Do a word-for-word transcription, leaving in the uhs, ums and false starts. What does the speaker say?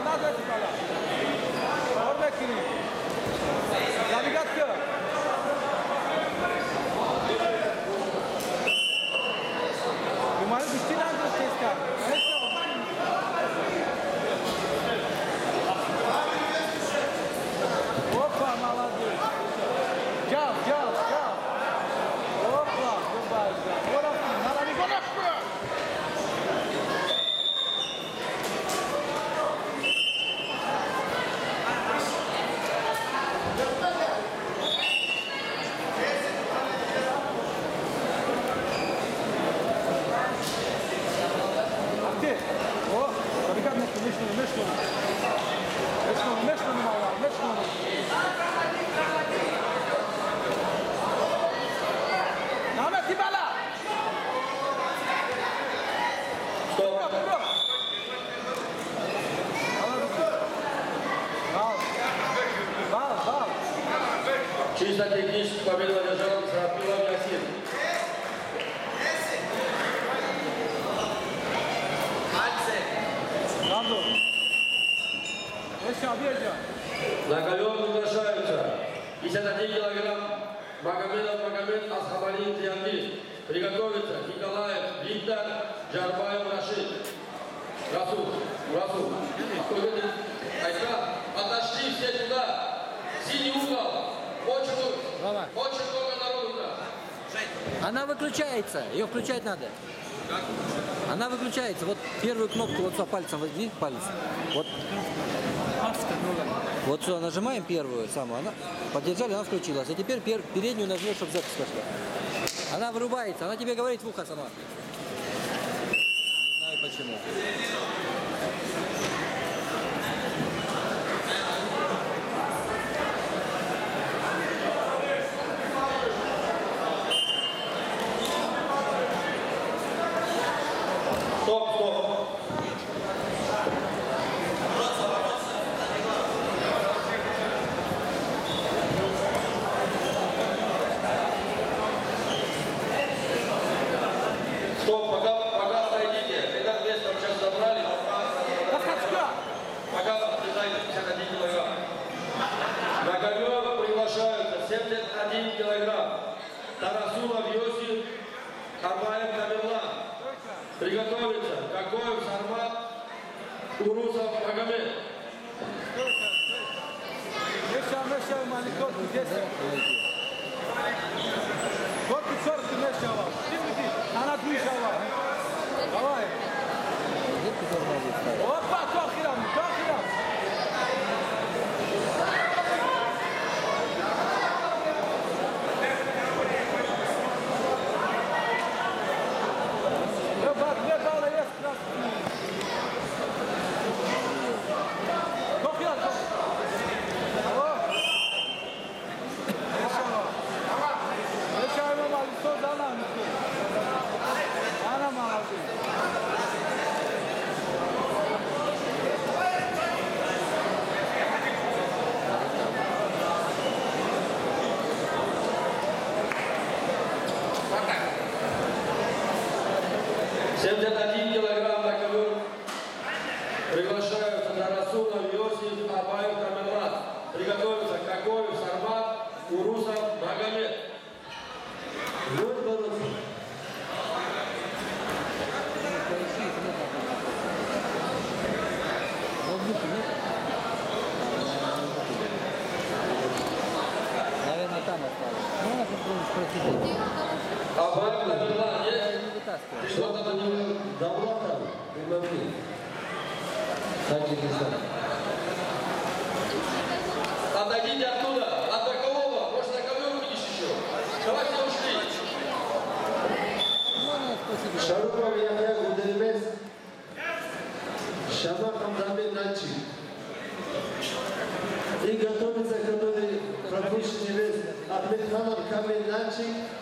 Чисто технически победу одержал Сарапилов Ясин. На ковер приглашаются пятьдесят один килограмм Магомедов Магомед Асхабалин Трианди. Приготовиться Николаев Виктор, Джарбаев Рашид. Расул, Расул. Айка, отошли все туда. Синий угол. Очень, очень много народу туда. Она выключается. Ее включать надо. Как? Она выключается. Вот первую кнопку вот сюда пальцем возьми, палец. Вот. Вот сюда нажимаем первую самую. Она поддержали, она включилась. А теперь пер, переднюю нажмешь, чтобы запись пошла. Она вырубается. Она тебе говорит в ухо сама. Не знаю почему. Стоп, стоп. Стоп, пока, пока отойдите. Когда вес там сейчас забрали, пока отрезайте пятьдесят один килограмм. На ковер приглашаются семьдесят один килограмм. Тарасулов Йосиф, Арбаев Тамерлан. Приготовиться. Какоев Сармат, Урусов Магомед. Меша, Меша, маникот, здесь. Вот ты черт, Меша, она движала. Давай. Опа, тохирам, тохирам. семьдесят один килограмм на ковер. Приглашаются Тарасулов Йосиф, Арбаев Тамерлан. Приготовиться Какоев Сармат, Урусов Магомед. Вот бороться. Наверное, там осталось. Ну, надо спросить. Арбаев Тамерлан есть? Что-то на него давно там, прибавили. Так и не знаю. Отойдите оттуда, от бокового, может на ковер увидишь еще. Давайте ушли. Шарупов Яхя Гудельмес, Шама Хамдамин Начи. И готовится, который пропущенный вес Ахмедханов Камин Начи.